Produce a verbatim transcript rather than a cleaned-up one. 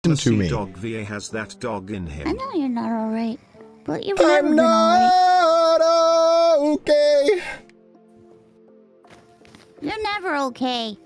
to me. Dog V A has that dog in I him. know you're not alright, but you've never I'm been alright. not okay. You're never okay.